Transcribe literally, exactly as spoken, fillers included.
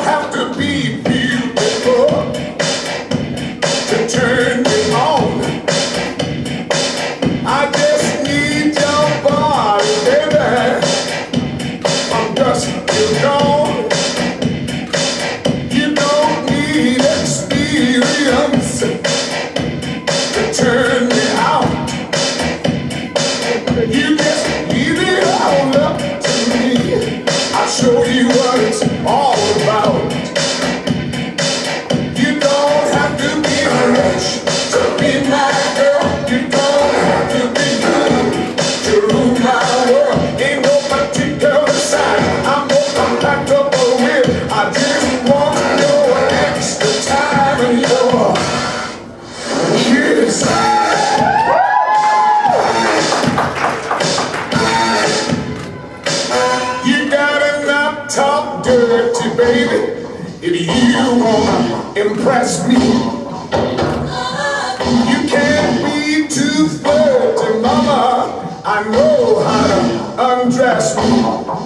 have to be beautiful to turn me on. I just need your body, baby. I'm just you gone. You don't need experience to turn me out. You just leave it all up to me. I'll show you what it's all about. You don't have to be rich to be my girl. You don't have to be good to rule my world. Ain't no particular sign I'm more compatible with. I just want your extra time and your kiss. You gotta not talk dirty, baby, if you wanna impress me. You can't be too flirty, mama. I know how to undress me.